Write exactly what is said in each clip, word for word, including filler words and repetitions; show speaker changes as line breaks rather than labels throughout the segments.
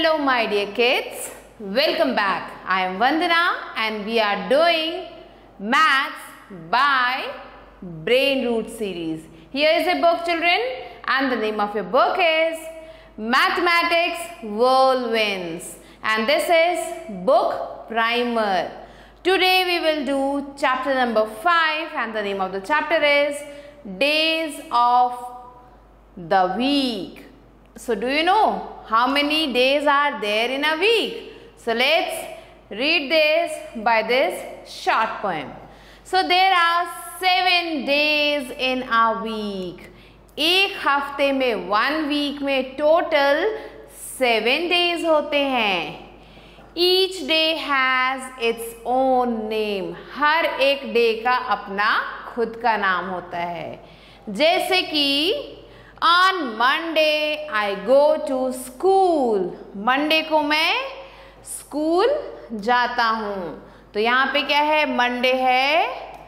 Hello my dear kids, welcome back. I am Vandana and we are doing Maths by Brain Root series. Here is a book, children, and the name of your book is Mathematics Whirlwinds, and this is book primer. Today we will do chapter number five and the name of the chapter is Days of the Week. So do you know how many days are there in a week? So let's read this by this short poem. So there are seven days in a week. एक हफ्ते में one week में total seven days होते हैं. Each day has its own name. हर एक day का अपना खुद का नाम होता है. जैसे कि On Monday I go to school. Monday को मैं school जाता हूँ. तो यहाँ पे क्या है? Monday है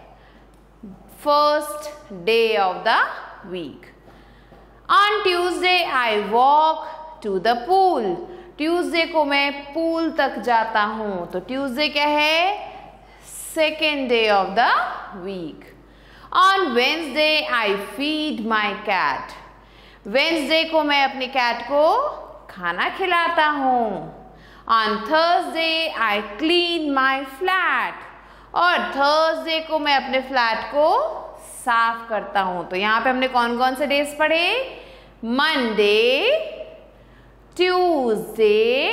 first day of the week. On Tuesday I walk to the pool. Tuesday को मैं pool तक जाता हूँ. तो Tuesday क्या है? Second day of the week. On Wednesday I feed my cat. Wednesday को मैं अपने कैट को खाना खिलाता हूँ. On Thursday I clean my flat. और थर्सडे को मैं अपने फ्लैट को साफ करता हूँ. तो यहाँ पे हमने कौन कौन से डेज पढ़े? Monday, Tuesday,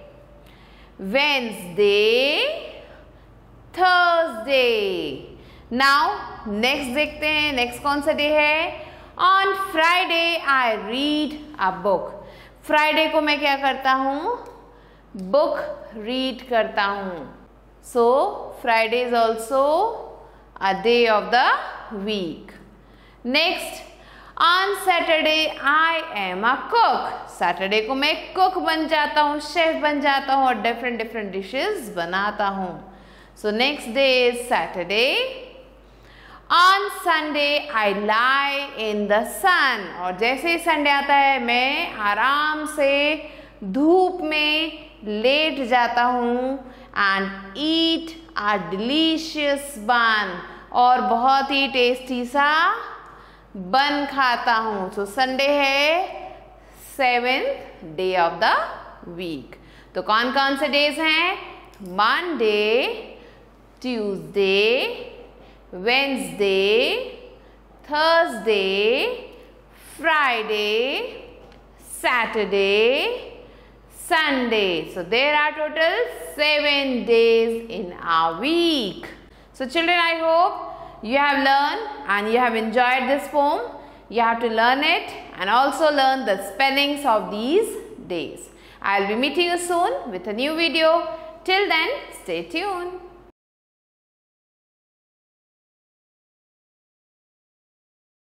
Wednesday, Thursday. Now next देखते हैं. नेक्स्ट कौन सा डे है? On Friday I read a book. Friday को मैं क्या करता हूँ? Book read करता हूँ. So Friday is also a day of the week. Next, on Saturday I am a cook. Saturday को मैं cook बन जाता हूँ, chef बन जाता हूँ और different different dishes बनाता हूँ. So next day is Saturday. On Sunday I lie in the sun. और जैसे ही संडे आता है मैं आराम से धूप में लेट जाता हूँ and eat a delicious bun. और बहुत ही टेस्टी सा बन खाता हूँ. तो संडे है seventh day of the week. तो कौन कौन से डेज हैं? Monday, Tuesday, Wednesday, Thursday, Friday, Saturday, Sunday. So there are total seven days in a week. So children, I hope you have learned and you have enjoyed this poem. You have to learn it and also learn the spellings of these days. I will be meeting you soon with a new video. Till then, stay tuned.